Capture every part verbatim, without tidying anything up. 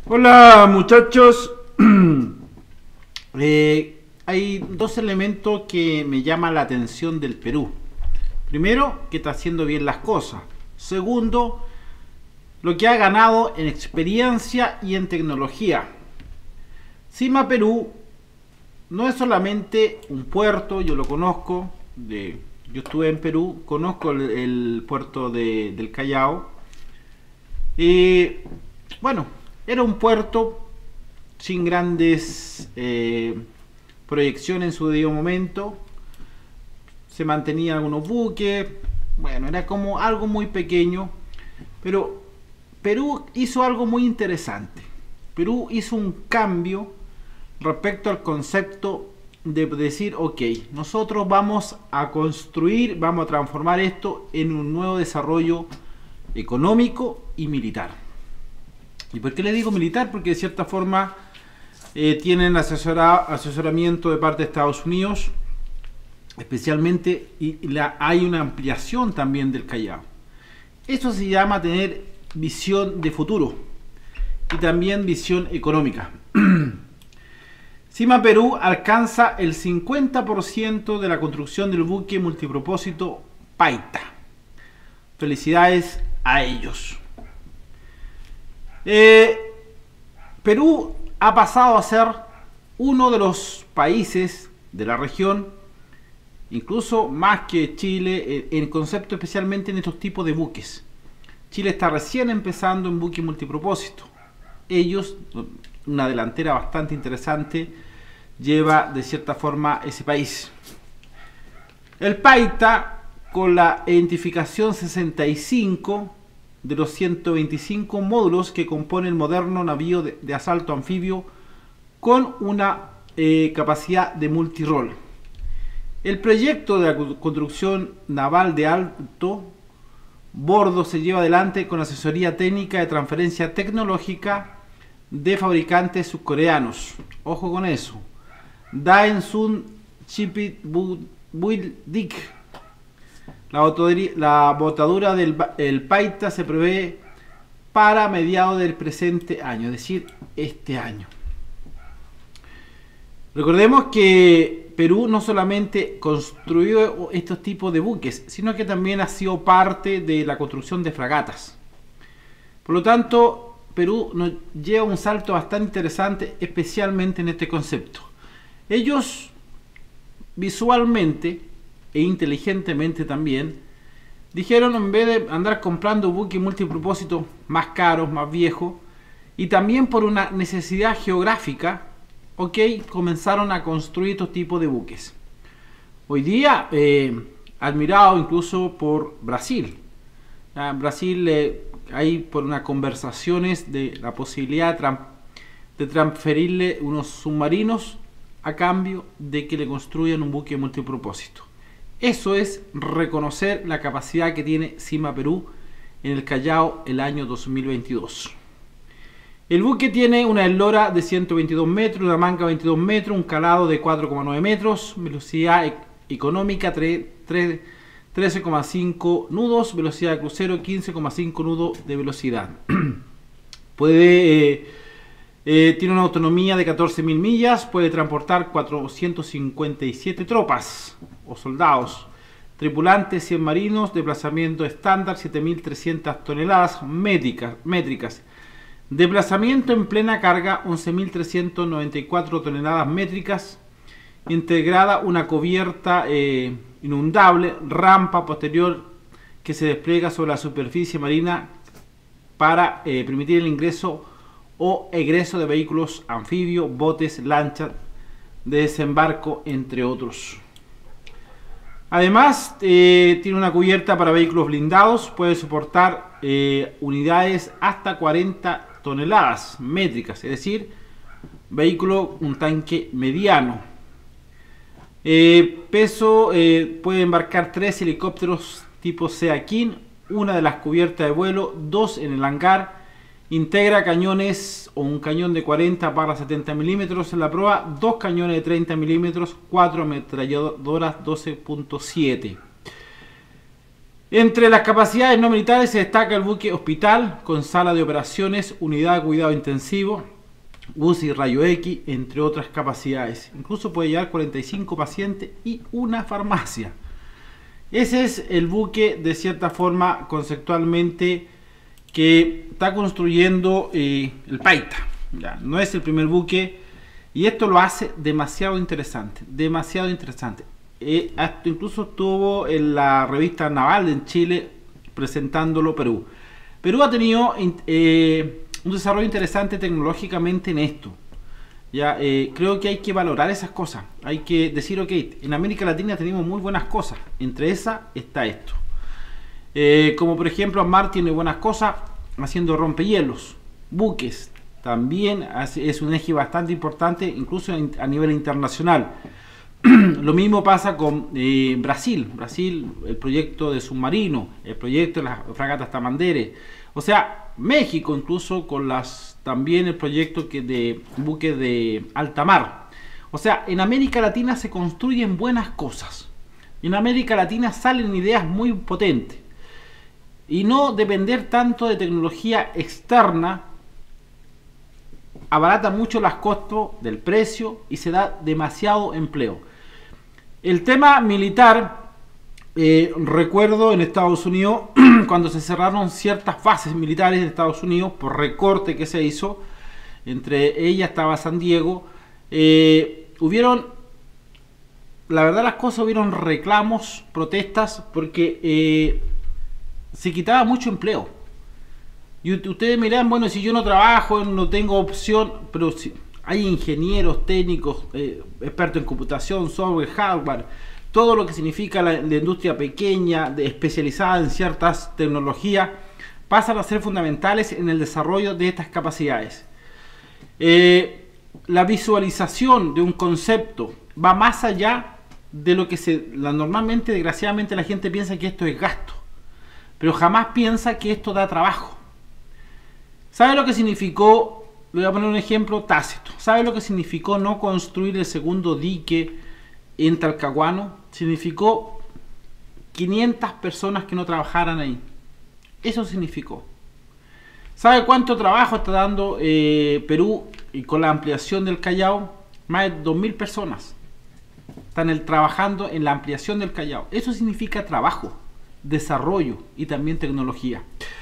Hola muchachos. Eh, hay dos elementos que me llaman la atención del Perú. Primero, que está haciendo bien las cosas. Segundo, lo que ha ganado en experiencia y en tecnología. Cima Perú no es solamente un puerto, yo lo conozco, de, yo estuve en Perú, conozco el, el puerto de, del Callao. Y bueno, era un puerto sin grandes eh, proyecciones en su debido momento. Se mantenían algunos buques. Bueno, era como algo muy pequeño. Pero Perú hizo algo muy interesante. Perú hizo un cambio respecto al concepto de decir, ok, nosotros vamos a construir, vamos a transformar esto en un nuevo desarrollo económico y militar. ¿Y por qué le digo militar? Porque de cierta forma eh, tienen asesora, asesoramiento de parte de Estados Unidos, especialmente, y la, hay una ampliación también del Callao. Eso se llama tener visión de futuro y también visión económica. Cima Perú alcanza el cincuenta por ciento de la construcción del buque multipropósito Paita. Felicidades a ellos. Eh, Perú ha pasado a ser uno de los países de la región, incluso más que Chile, en concepto especialmente en estos tipos de buques. Chile está recién empezando en buque multipropósito. Ellos, una delantera bastante interesante, lleva de cierta forma ese país. El Paita, con la identificación sesenta y cinco de los ciento veinticinco módulos que compone el moderno navío de, de asalto anfibio con una eh, capacidad de multirol. El proyecto de la construcción naval de alto bordo se lleva adelante con asesoría técnica de transferencia tecnológica de fabricantes subcoreanos. Ojo con eso. Daesun Shipit Buildik. La, la botadura del el Paita se prevé para mediados del presente año, es decir, este año. Recordemos que Perú no solamente construyó estos tipos de buques, sino que también ha sido parte de la construcción de fragatas. Por lo tanto, Perú nos lleva un salto bastante interesante, especialmente en este concepto. Ellos visualmente e inteligentemente también dijeron, en vez de andar comprando buques multipropósitos más caros, más viejos, y también por una necesidad geográfica, ok, comenzaron a construir estos tipos de buques. Hoy día, eh, admirado incluso por Brasil. Ah, Brasil eh, hay por unas conversaciones de la posibilidad de, de transferirle unos submarinos a cambio de que le construyan un buque multipropósito. Eso es reconocer la capacidad que tiene Cima Perú en el Callao el año dos mil veintidós. El buque tiene una eslora de ciento veintidós metros, una manga de veintidós metros, un calado de cuatro coma nueve metros, velocidad e económica trece coma cinco nudos, velocidad de crucero quince coma cinco nudos de velocidad. Puede, eh, eh, tiene una autonomía de catorce mil millas, puede transportar cuatrocientas cincuenta y siete tropas o soldados, tripulantes cien marinos, desplazamiento estándar siete mil trescientas toneladas métricas, métricas, desplazamiento en plena carga once mil trescientas noventa y cuatro toneladas métricas, integrada una cubierta eh, inundable, rampa posterior que se despliega sobre la superficie marina para eh, permitir el ingreso o egreso de vehículos anfibios, botes, lanchas de desembarco, entre otros. Además, eh, tiene una cubierta para vehículos blindados, puede soportar eh, unidades hasta cuarenta toneladas métricas, es decir, vehículo, un tanque mediano. Eh, peso, eh, puede embarcar tres helicópteros tipo Sea King, una de las cubiertas de vuelo, dos en el hangar. Integra cañones o un cañón de cuarenta barra setenta milímetros en la proa, dos cañones de treinta milímetros, cuatro ametralladoras doce punto siete. Entre las capacidades no militares se destaca el buque hospital con sala de operaciones, unidad de cuidado intensivo, U C I rayo X, entre otras capacidades. Incluso puede llevar cuarenta y cinco pacientes y una farmacia. Ese es el buque, de cierta forma, conceptualmente, que está construyendo eh, el Paita. Ya, no es el primer buque, y esto lo hace demasiado interesante, demasiado interesante. Eh, hasta incluso estuvo en la revista Naval en Chile presentándolo Perú. Perú ha tenido eh, un desarrollo interesante tecnológicamente en esto. Ya, eh, creo que hay que valorar esas cosas. Hay que decir, ok, en América Latina tenemos muy buenas cosas. Entre esas está esto. Eh, como por ejemplo, Mar tiene buenas cosas haciendo rompehielos, buques. También es un eje bastante importante, incluso a nivel internacional. Lo mismo pasa con eh, Brasil. Brasil, el proyecto de submarino, el proyecto de las fragatas Tamandere. O sea, México incluso con las también el proyecto que de buques de alta mar. O sea, en América Latina se construyen buenas cosas. En América Latina salen ideas muy potentes. Y no depender tanto de tecnología externa abarata mucho los costos del precio y se da demasiado empleo. El tema militar, eh, recuerdo en Estados Unidos, cuando se cerraron ciertas bases militares de Estados Unidos por recorte que se hizo, entre ellas estaba San Diego, eh, hubieron, la verdad las cosas, hubieron reclamos, protestas, porque eh, se quitaba mucho empleo. Y ustedes miran, bueno, si yo no trabajo, no tengo opción, pero si hay ingenieros, técnicos, eh, expertos en computación, software, hardware, todo lo que significa la, la industria pequeña, de, especializada en ciertas tecnologías, pasan a ser fundamentales en el desarrollo de estas capacidades. Eh, la visualización de un concepto va más allá de lo que se, la, normalmente, desgraciadamente, la gente piensa que esto es gasto, pero jamás piensa que esto da trabajo. ¿Sabe lo que significó? Le voy a poner un ejemplo tácito. ¿Sabe lo que significó no construir el segundo dique en Talcahuano? Significó quinientas personas que no trabajaran ahí. Eso significó. ¿Sabe cuánto trabajo está dando eh, Perú y con la ampliación del Callao? Más de dos mil personas están el, trabajando en la ampliación del Callao. Eso significa trabajo, desarrollo y también tecnología.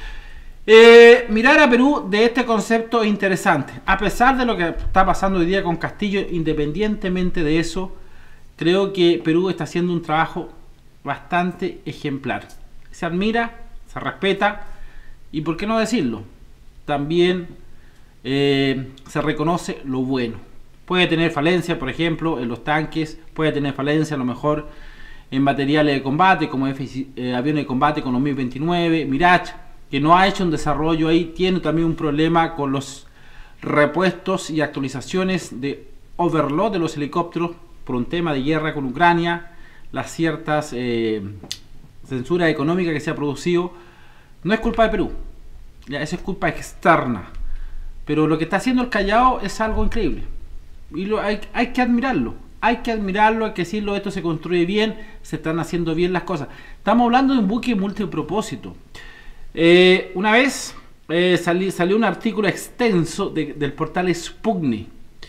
Eh, mirar a Perú de este concepto es interesante. A pesar de lo que está pasando hoy día con Castillo, independientemente de eso, creo que Perú está haciendo un trabajo bastante ejemplar. Se admira, se respeta y, ¿por qué no decirlo? También eh, se reconoce lo bueno. Puede tener falencia, por ejemplo, en los tanques, puede tener falencia a lo mejor en materiales de combate, como F, eh, aviones de combate con los MiG veintinueve, Mirage, que no ha hecho un desarrollo ahí. Tiene también un problema con los repuestos y actualizaciones de overload de los helicópteros por un tema de guerra con Ucrania, las ciertas eh, censuras económicas que se ha producido. No es culpa de Perú, ya, eso es culpa externa, pero lo que está haciendo el Callao es algo increíble y lo, hay, hay que admirarlo. Hay que admirarlo, hay que decirlo, esto se construye bien, se están haciendo bien las cosas. Estamos hablando de un buque multipropósito. Eh, una vez eh, salí, salió un artículo extenso de, del portal Sputnik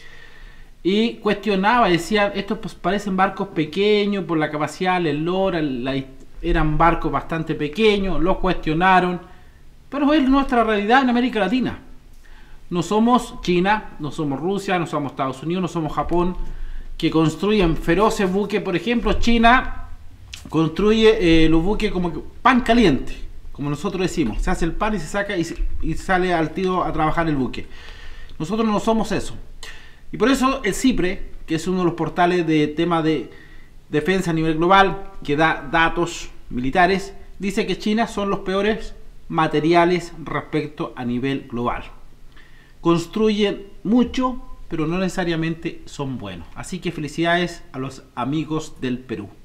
y cuestionaba, decía, estos pues parecen barcos pequeños por la capacidad, el eslora, la, eran barcos bastante pequeños, los cuestionaron, pero es nuestra realidad en América Latina. No somos China, no somos Rusia, no somos Estados Unidos, no somos Japón, que construyen feroces buques. Por ejemplo, China construye eh, los buques como pan caliente, como nosotros decimos, se hace el pan y se saca y, y sale al tiro a trabajar el buque. Nosotros no somos eso. Y por eso el CIPRE, que es uno de los portales de tema de defensa a nivel global, que da datos militares, dice que China son los peores materiales respecto a nivel global. Construyen mucho, pero no necesariamente son buenos. Así que felicidades a los amigos del Perú.